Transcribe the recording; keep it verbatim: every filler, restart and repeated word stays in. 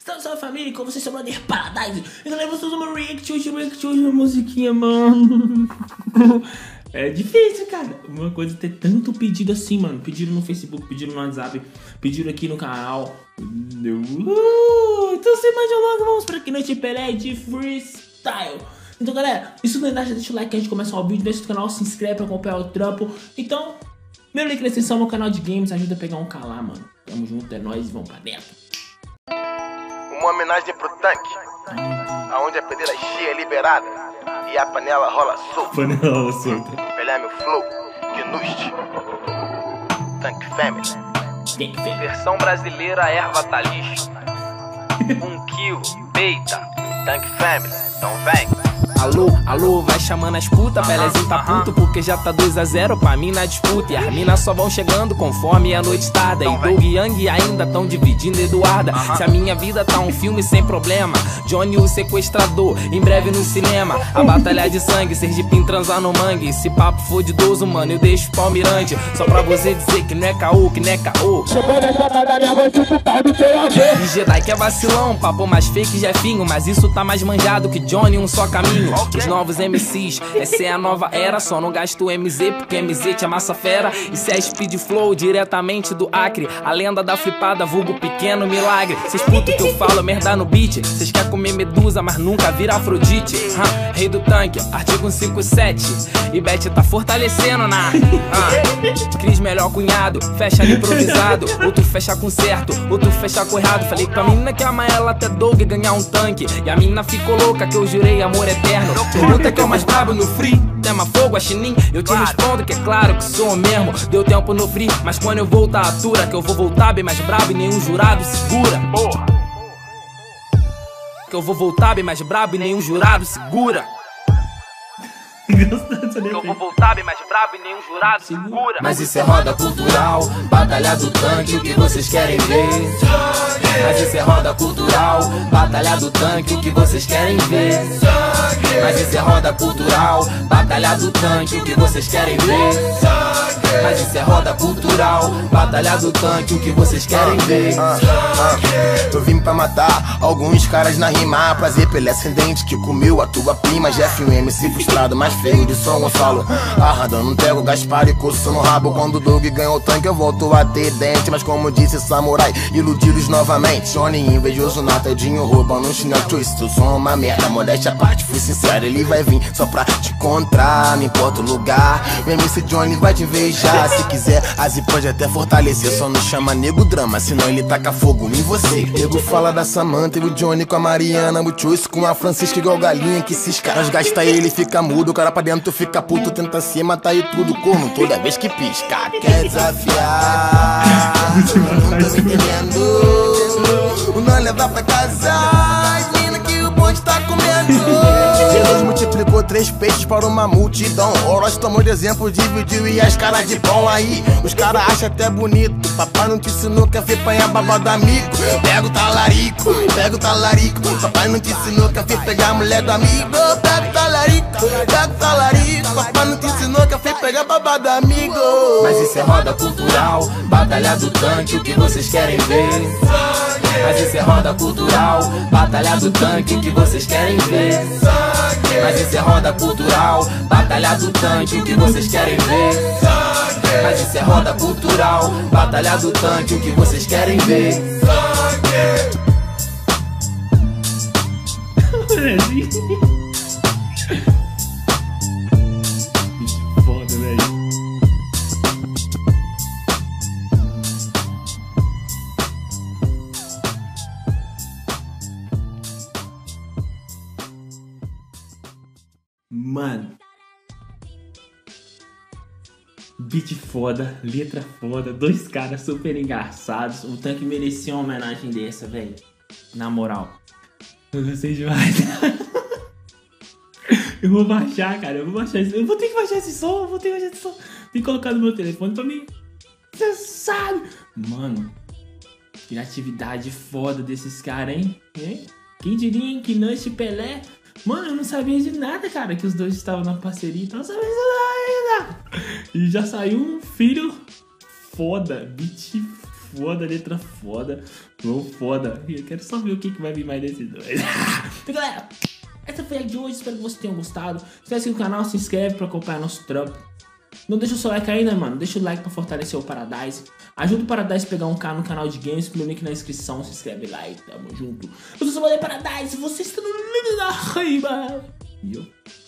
Salve, salve família, como vocês chamam de Paradise? E galera, vocês vão react hoje, react hoje, uma musiquinha, mano. É difícil, cara. Uma coisa é ter tanto pedido assim, mano. Pediram no Facebook, pediram no WhatsApp, pediram aqui no canal. Uh, então sem mais delongas, vamos pra aqui Noite Pelé de freestyle. Então galera, isso não é nada, deixa o like que a gente começa o vídeo, deixa o canal, se inscreve pra acompanhar o trampo. Então, meu link na descrição, meu canal de games, ajuda a pegar um K lá, mano. Tamo junto, é nóis, vamos pra dentro. Uma homenagem pro tanque, aonde a pedreira cheia é liberada e a panela rola solta. Panela rola solta. Pelé meu flow, Gnust, Tank Family. Tank Family. Versão brasileira, erva tá lixo. Um quilo, peita, Tank Family, então vem. Alô, alô, vai chamando as puta, Pelézinho tá puto porque já tá dois a zero pra mim na disputa. E as minas só vão chegando conforme a noite tarda. E Doug e Yang ainda tão dividindo Eduarda. Se a minha vida tá um filme sem problema, Johnny o sequestrador, em breve no cinema. A batalha de sangue, Sergipim transar no mangue. Se papo for de idoso, mano, eu deixo o palmirante. Só pra você dizer que não é caô, que não é caô. E Jedi que é vacilão, papo mais fake Jefinho. Mas isso tá mais manjado que Johnny, um só caminho. Os novos M Cs, essa é a nova era. Só não gasto M Z porque M Z te amassa fera. Isso é Speed Flow diretamente do Acre, a lenda da flipada, vulgo pequeno milagre. Cês puto que eu falo merda no beat. Cês quer comer medusa, mas nunca vira Afrodite. Ha, rei do tanque, artigo cento e cinquenta e sete. E Bet tá fortalecendo na ha. Cris melhor cunhado, fecha ali improvisado. Outro fecha com certo, outro fecha com errado. Falei pra menina que ama ela até Doug ganhar um tanque. E a menina ficou louca que eu jurei amor eterno. Pergunta que é o mais brabo no free, tema fogo, a chinim. Eu te respondo que é claro que sou o mesmo. Deu tempo no free, mas quando eu voltar a atura, que eu vou voltar bem mais brabo e nenhum jurado segura. Porra. Que eu vou voltar bem mais brabo e nenhum jurado segura. Que eu vou voltar bem mais brabo e nenhum jurado segura. Mas isso é roda cultural, batalha do tanque, o que vocês querem ver? Mas isso é roda cultural, batalha do tanque, o que vocês querem ver? Mas isso é roda cultural, batalha do tanque, o que vocês querem ver? Mas isso é roda cultural, batalha do tanque, o que vocês querem ver? Ah, ah, eu vim pra matar alguns caras na rima. Prazer pelo ascendente que comeu a tua prima. Jeff, um M C frustrado, mais feio de São Gonçalo. Arrandando um tego, Gaspar e coço no rabo. Quando o Doug ganhou o tanque eu volto a ter dente. Mas como disse Samurai, iludidos novamente. Johnny invejoso na tedinho, roubando um chinelo twist. Eu sou uma merda, modéstia à parte, fui sincero. Ele vai vir só pra te encontrar, não importa o lugar. O M C Johnny vai te invejar. Se quiser, a Z pode até fortalecer. Só não chama nego drama, senão ele taca fogo em você. Nego fala da Samantha e o Johnny com a Mariana. O Choice com a Francisca igual galinha que esses caras gasta ele fica mudo. O cara pra dentro fica puto, tenta se matar e tudo. Corno toda vez que pisca. Quer desafiar? Eu não tô me entendendo. O não levar pra casa as mina que o bonde tá comendo. Jesus multiplicou três peixes para uma multidão. Orochi tomou de exemplo, dividiu e as caras de pão. Aí os caras acham até bonito. Papai não te ensinou que é feio apanhar babado amigo. Pega o talarico, pega o talarico. Papai não te ensinou que é feio pegar a mulher do amigo. Pega o talarico, pega o talarico. Papai não te ensinou que é feio pegar babado amigo. Mas isso é roda cultural, batalha do tanque, o que vocês querem ver? Mas isso é roda cultural, batalha do tanque, o que vocês querem ver? Mas isso é roda cultural, batalha do tanque, o que vocês querem ver? Mas isso é roda cultural, batalha do tanque, o que vocês querem ver? Foda, velho. Mano, beat foda, letra foda, dois caras super engraçados. O tanque merecia uma homenagem dessa, velho. Na moral, eu gostei demais. Eu vou baixar, cara, eu vou baixar isso. Eu vou ter que baixar esse som, eu vou ter que baixar esse som. Tem que colocar no meu telefone pra mim. Você sabe? Mano, criatividade foda desses caras, hein? hein? Quem diria, hein? Que Noite Pelé. Mano, eu não sabia de nada, cara, que os dois estavam na parceria, então eu não sabia de nada ainda. E já saiu um filho foda, beat foda, letra foda, flow foda. Eu quero só ver o que, que vai vir mais desses dois. Então, galera, essa foi a de hoje. Espero que vocês tenham gostado. Se você é inscrito no canal, se inscreve pra acompanhar nosso trampo. Não deixa o seu like ainda, mano. Deixa o like pra fortalecer o Paradise. Ajuda o Paradise a pegar um K no canal de games. Pelo link na descrição. Se inscreve lá e tamo junto. Eu sou o Paradise. Você está no lindo da raiva. E eu...